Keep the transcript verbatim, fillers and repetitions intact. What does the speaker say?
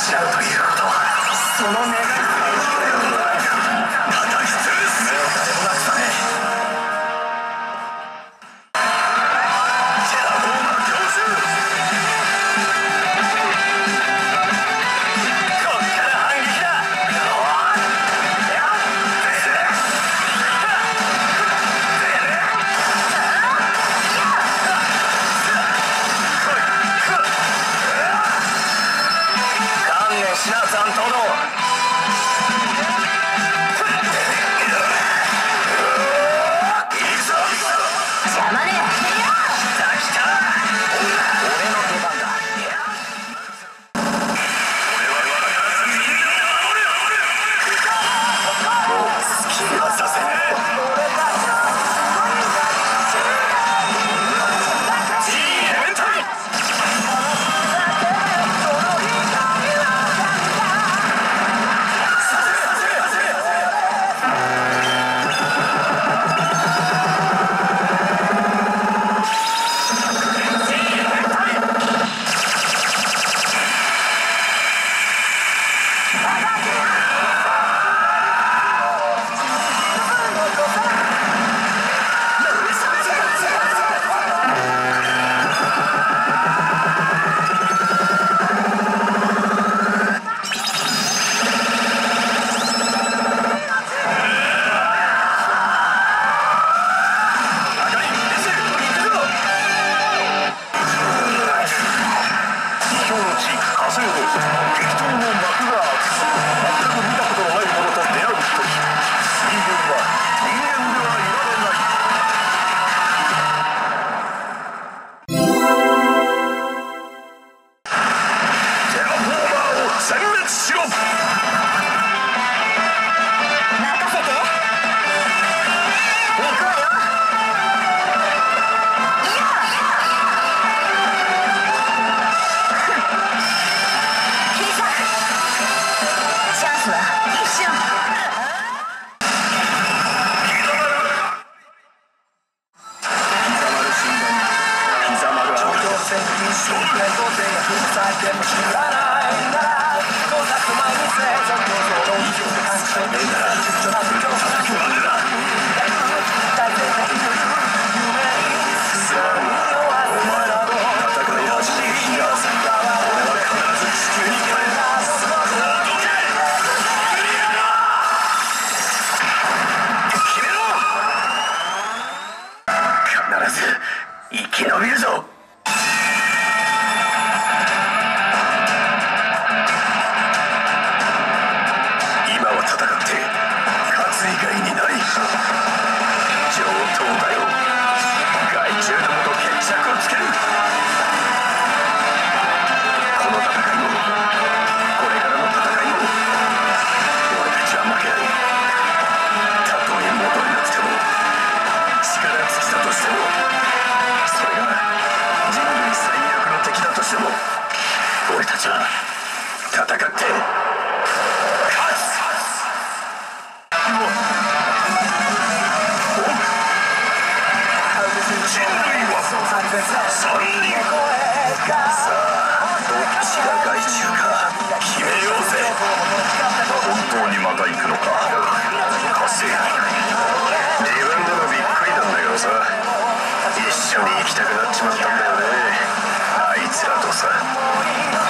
失うということはその願いただ失礼す目を誰もなくさねテラフォーマー教授こっから反撃だシナさんとの邪魔ね来た来た俺の出番だもう好きにはさせねえGエレメンタル生き延びるぞ今は戦って勝つ以外にない上等だよ害虫どもと決着をつけるこの戦いもこれからの戦いも俺たちは負けないたとえ戻れなくても力尽きたとしてもそれが人類最悪の敵だとしても俺たちは戦って勝つ人類はさんにんさあどっちが害虫か決めようぜ本当にまた行くのか火星自分でもびっくりなんだけどさ一緒に行きたくなっちまったんだよねあいつらとさ